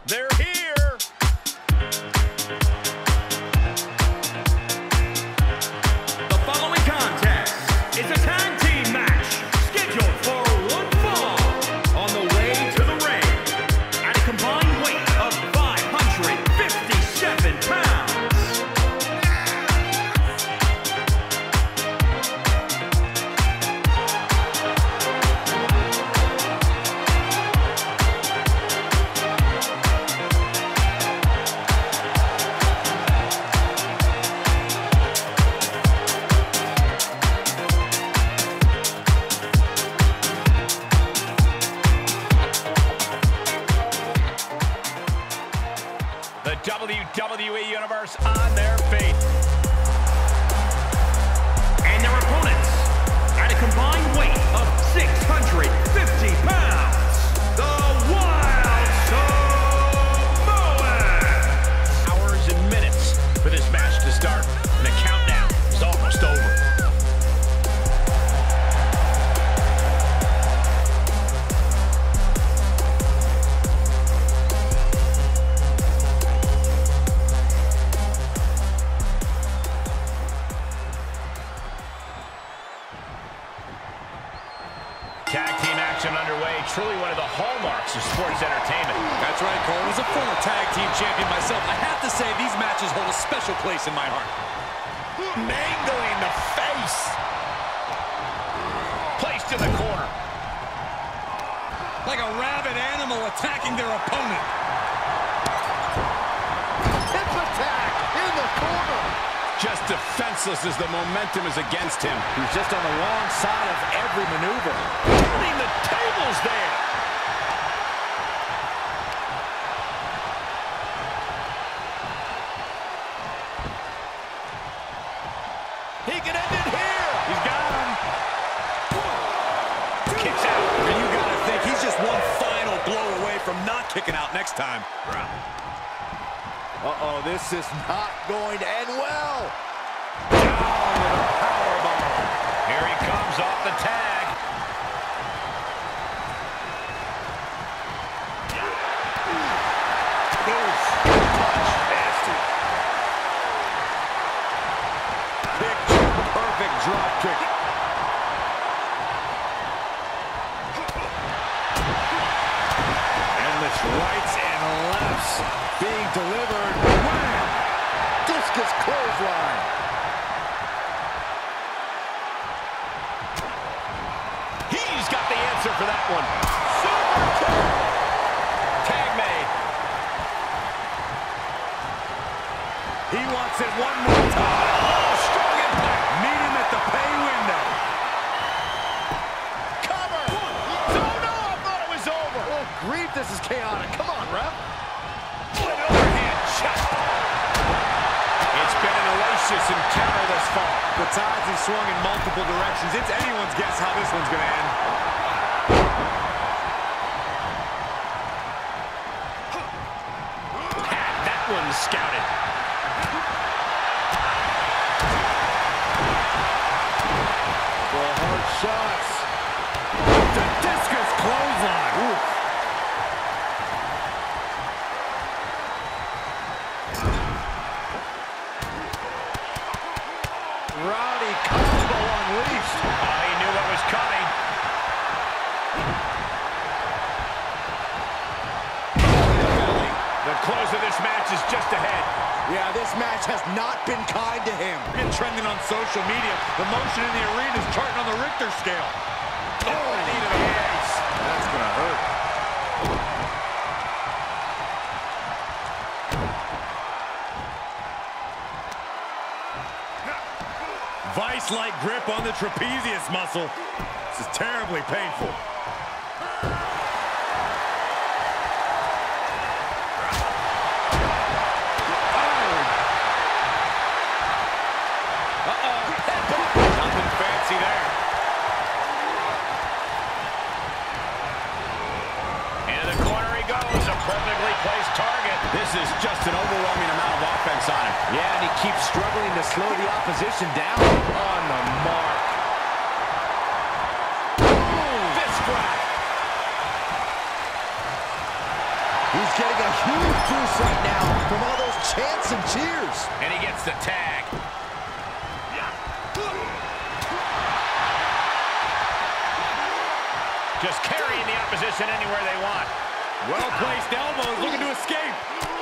They're here. The following contest is a tag team match scheduled for one fall on the way to the ring at a combined weight of 557 pounds. The WWE Universe on their feet. And their opponents, at a combined weight of 650 pounds, the Wild Samoans. Hours and minutes for this match to start, and the countdown is almost over. Tag team action underway, truly one of the hallmarks of sports entertainment. That's right, Cole. As a former tag team champion myself, I have to say these matches hold a special place in my heart. Mangling the face. Placed to the corner. Like a rabid animal attacking their opponent. Hip attack in the corner. Just defenseless as the momentum is against him. He's just on the wrong side of every maneuver. Turning the tables there. He can end it here. He's got him. Kicks out. And you gotta think he's just one final blow away from not kicking out next time. Uh-oh, this is not going to end well. Down with a powerbomb. Here he comes off the tag. Oof. Punch. Nasty. Picture perfect drop kick. Endless rights and lefts being delivered. Wham! Discus clothesline. He's got the answer for that one. Super kick. Tag made. He wants it one more time. Oh, strong impact. Meet him at the pay window. Cover. Oh, no, I thought it was over. Oh, grief, this is chaotic. Come on, ref. What an overhand shot. It's been an hellacious encounter thus far. The tides have swung in multiple directions. It's anyone's guess how this one's going to end. Had that one scouted. Well, hard shots. The discus clothesline. Oof. Rowdy combo unleashed. He knew what was coming. The close of this match is just ahead. Yeah, this match has not been kind to him. Been trending on social media. The motion in the arena is charting on the Richter scale. Oh, knee to the face. That's going to hurt. Vice-like grip on the trapezius muscle. This is terribly painful. Nothing fancy there. Into the corner he goes. A perfectly placed target. This is just an overwhelming amount of offense on him. Yeah, and he keeps struggling to slow the opposition down. On the mark. Boom! Fist drop. He's getting a huge boost right now from all those chants and cheers. And he gets the tag. Just carrying the opposition anywhere they want. Well-placed elbows, looking to escape.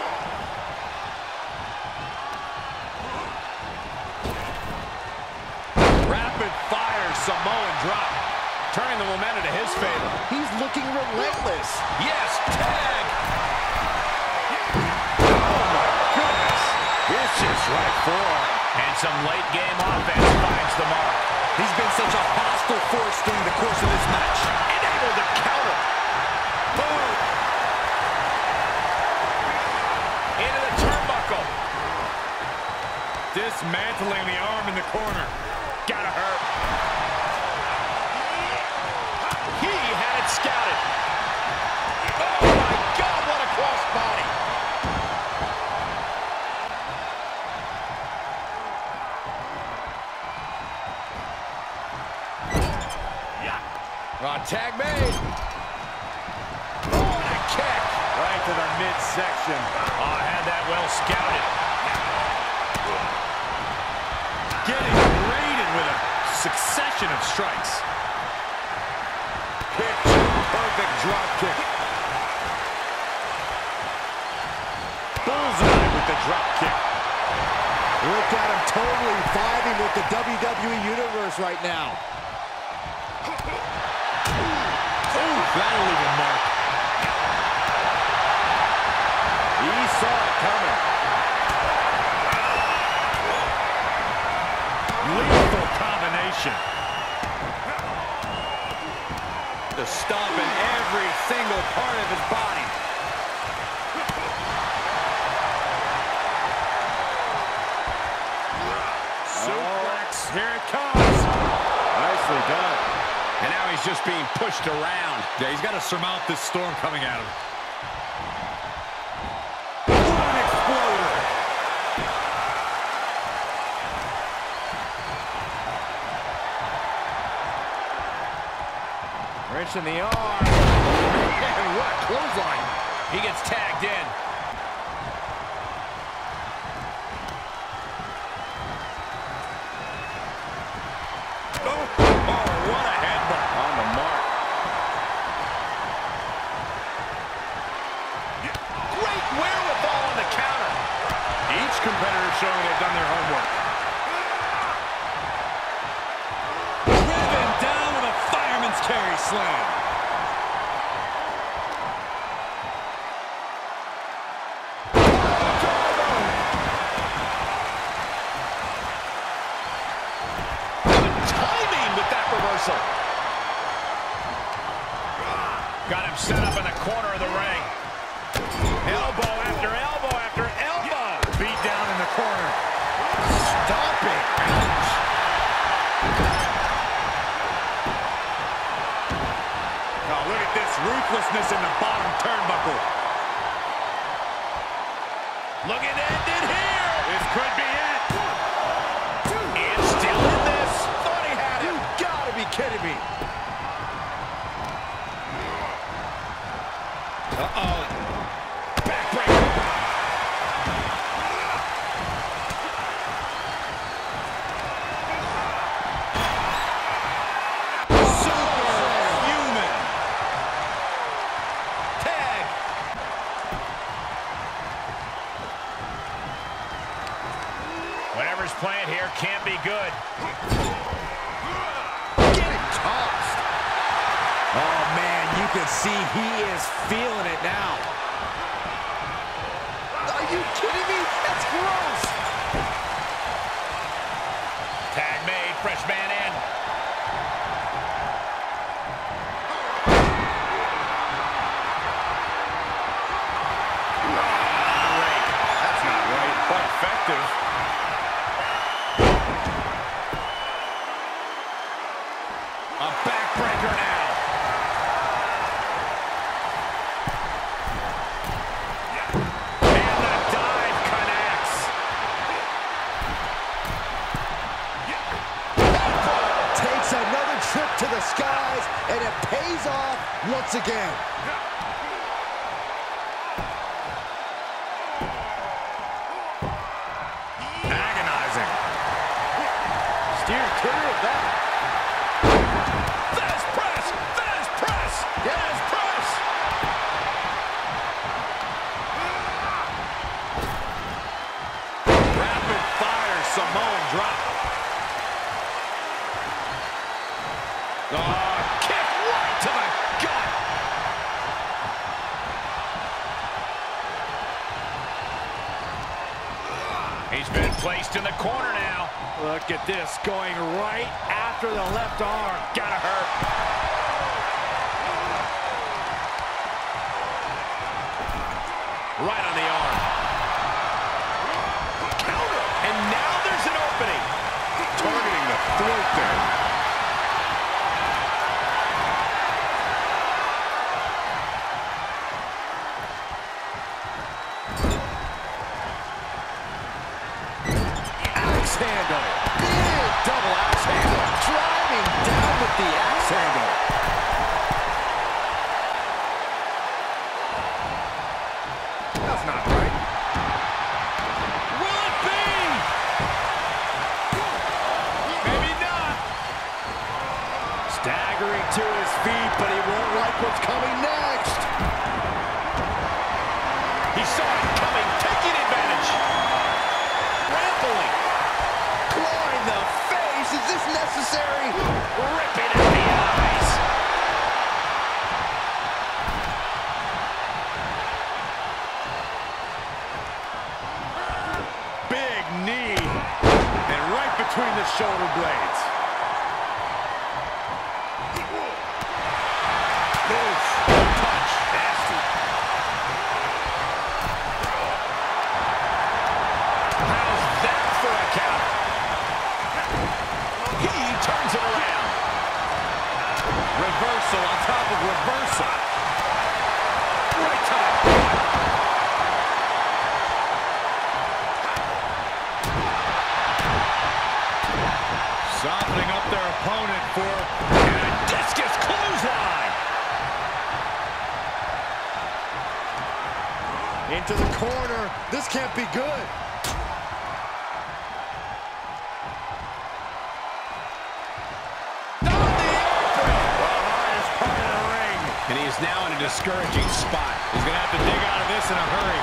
Rapid-fire Samoan drop. Turning the momentum to his favor. He's looking relentless. Yes, tag. Oh, my goodness. Vicious right forearm. And some late-game offense finds the mark. He's been such a hostile force during the course of this match. And able to counter. Boom. Into the turnbuckle. Dismantling the arm in the corner. Gotta hurt. He had it scouted. Oh, my God, what a crossbody. Tag made. Oh, and a kick. Right to the midsection. Oh, I had that well scouted. Getting raided with a succession of strikes. Picture-perfect drop kick. Bullseye with the drop kick. Look at him totally vibing with the WWE Universe right now. That'll leave a mark. He saw it coming. Lethal combination. The stomp in every single part of his body. Suplex. Here it comes. Nicely done. And now he's just being pushed around. Yeah, he's got to surmount this storm coming at him. What an exploder! Wrench in the arm. And what a clothesline. He gets tagged in. Competitors showing they've done their homework. Driven down with a fireman's carry slam. Good timing with that reversal. Got him set up in the corner of the ring. Elbow after elbow after elbow. Beat down in the corner. Stomping. Ouch. Oh, look at this ruthlessness in the bottom turnbuckle. Looking to end it here. This could be it. And still in this. Thought he had it. You gotta be kidding me. Uh-oh. Backbreaker. Whatever's playing here can't be good. Getting tossed. Oh, man, you can see he is feeling it now. Are you kidding me? That's gross. Tag made, fresh man in. That's not right, but effective. A backbreaker now. And the dive connects. Takes another trip to the skies, and it pays off once again. steered clear of that. Thesz press! Thesz press! Thesz press! Rapid fire Samoan drop. Oh, kick right to the gut. He's been placed in the corner now. Look at this, going right after the left arm. Gotta hurt. Right on the arm. Counter. And now there's an opening. Targeting the throat there. Axe handle. Big double axe handle. Driving down with the axe handle. That's not right. Will it be? Maybe not. Staggering to his feet, but he won't like what's coming next. He saw it coming, taking advantage. Trampling. Clawing the face. Is this necessary? Ripping at the eyes. Big knee. And right between the shoulder blades. Oof. Touch. Nasty. How's that for a count? He turns it around. Reversal on top of reversal. Right to the gut. Softening up their opponent for And a discus clothesline. into the corner. This can't be good. On the apron. The hardest part of the ring. And he is now in a discouraging spot. He's going to have to dig out of this in a hurry.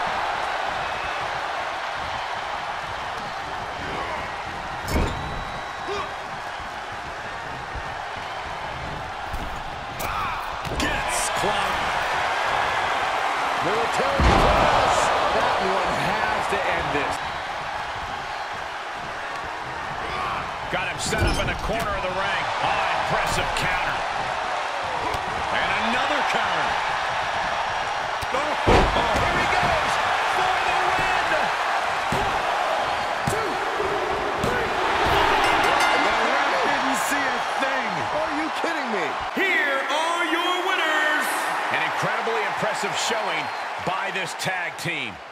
Gets clubbed. Military press. That one has to end this. Got him set up in the corner of the ring. Oh, impressive counter. And another counter. Oh, here he goes for the win. 1, 2, 3. The ref didn't see a thing. Are you kidding me? Here are your winners. An incredibly impressive showing by this tag team.